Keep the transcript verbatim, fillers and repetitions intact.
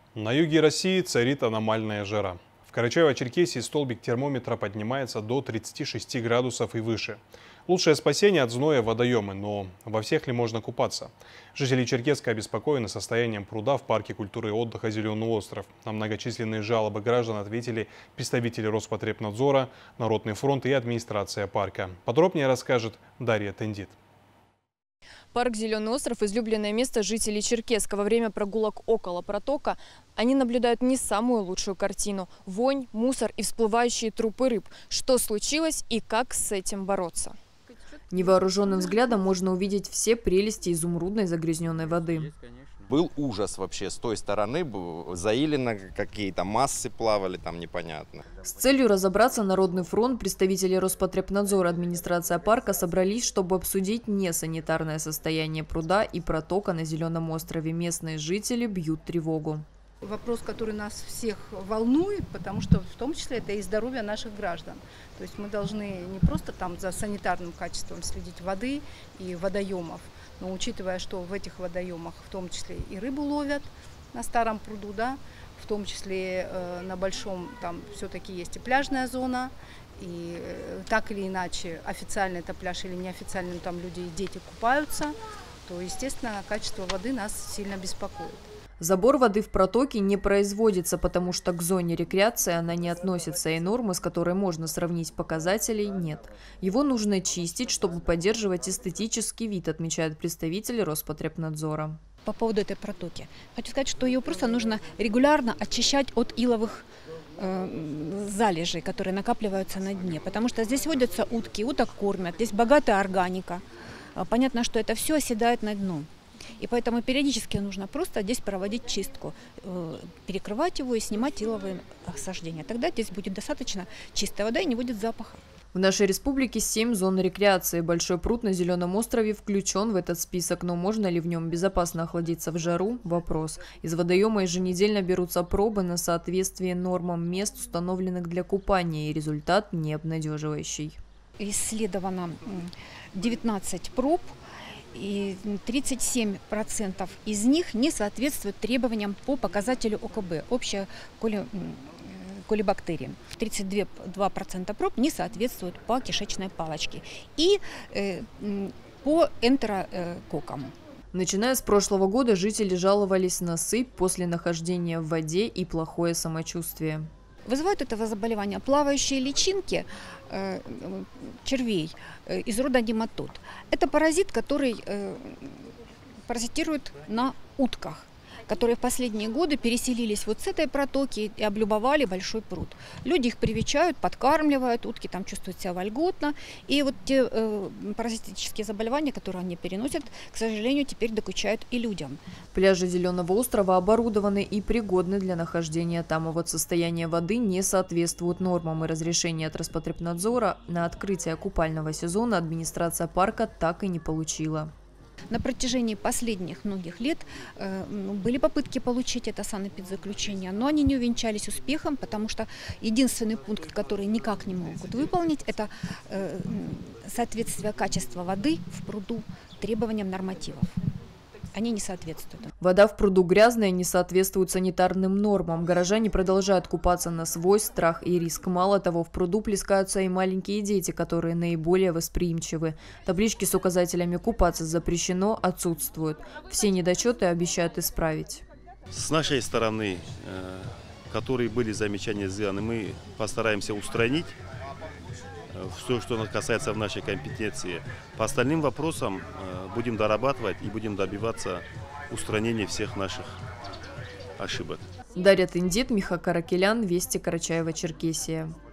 На юге России царит аномальная жара. В Карачаево-Черкесии столбик термометра поднимается до тридцати шести градусов и выше. Лучшее спасение от зноя – водоемы, но во всех ли можно купаться? Жители Черкесска обеспокоены состоянием пруда в парке культуры и отдыха «Зеленый остров». На многочисленные жалобы граждан ответили представители Роспотребнадзора, Народный фронт и администрация парка. Подробнее расскажет Дарья Тендит. Парк «Зеленый остров» – излюбленное место жителей Черкесска. Во время прогулок около протока они наблюдают не самую лучшую картину – вонь, мусор и всплывающие трупы рыб. Что случилось и как с этим бороться? Невооруженным взглядом можно увидеть все прелести изумрудной загрязненной воды. Был ужас вообще с той стороны, заилено какие-то массы плавали там непонятно. С целью разобраться Народный фронт, представители Роспотребнадзора, администрация парка собрались, чтобы обсудить несанитарное состояние пруда и протока на Зеленом острове. Местные жители бьют тревогу. Вопрос, который нас всех волнует, потому что в том числе это и здоровье наших граждан. То есть мы должны не просто там за санитарным качеством следить воды и водоемов, но учитывая, что в этих водоемах в том числе и рыбу ловят на старом пруду, да, в том числе э, на большом там все-таки есть и пляжная зона, и э, так или иначе, официально это пляж или неофициально, там люди и дети купаются, то, естественно, качество воды нас сильно беспокоит. Забор воды в протоке не производится, потому что к зоне рекреации она не относится, и нормы, с которой можно сравнить показателей, нет. Его нужно чистить, чтобы поддерживать эстетический вид, отмечают представители Роспотребнадзора. По поводу этой протоки. Хочу сказать, что ее просто нужно регулярно очищать от иловых э, залежей, которые накапливаются на дне. Потому что здесь водятся утки, уток кормят, здесь богатая органика. Понятно, что это все оседает на дно. И поэтому периодически нужно просто здесь проводить чистку, перекрывать его и снимать иловые осаждения. Тогда здесь будет достаточно чистая вода и не будет запаха. В нашей республике семь зон рекреации. Большой пруд на Зеленом острове включен в этот список, но можно ли в нем безопасно охладиться в жару – вопрос. Из водоема еженедельно берутся пробы на соответствие нормам мест, установленных для купания, и результат не обнадеживающий. Исследовано девятнадцать проб. И тридцать семь процентов из них не соответствуют требованиям по показателю О К Б, общая колибактерия. тридцать два процента проб не соответствуют по кишечной палочке и э, по энтерококкам. Начиная с прошлого года жители жаловались на сыпь после нахождения в воде и плохое самочувствие. Вызывают этого заболевания плавающие личинки э, червей э, из рода нематод. Это паразит, который э, паразитирует на утках, которые в последние годы переселились вот с этой протоки и облюбовали большой пруд. Люди их привечают, подкармливают, утки там чувствуют себя вольготно. И вот те э, паразитические заболевания, которые они переносят, к сожалению, теперь докучают и людям. Пляжи Зеленого острова оборудованы и пригодны для нахождения там, а вот состояние воды не соответствует нормам, и разрешения от Роспотребнадзора на открытие купального сезона администрация парка так и не получила. На протяжении последних многих лет э, были попытки получить это санэпидзаключение, но они не увенчались успехом, потому что единственный пункт, который никак не могут выполнить, это э, соответствие качества воды в пруду требованиям нормативов. Они не соответствуют. Вода в пруду грязная, не соответствует санитарным нормам. Горожане продолжают купаться на свой страх и риск. Мало того, в пруду плескаются и маленькие дети, которые наиболее восприимчивы. Таблички с указателями «Купаться запрещено» отсутствуют. Все недочеты обещают исправить. С нашей стороны, которые были замечания сделаны, мы постараемся устранить все, что касается в нашей компетенции. По остальным вопросам будем дорабатывать и будем добиваться устранения всех наших ошибок. Дарья Тендит, Миха Каракелян, Вести, Карачаево-Черкесия.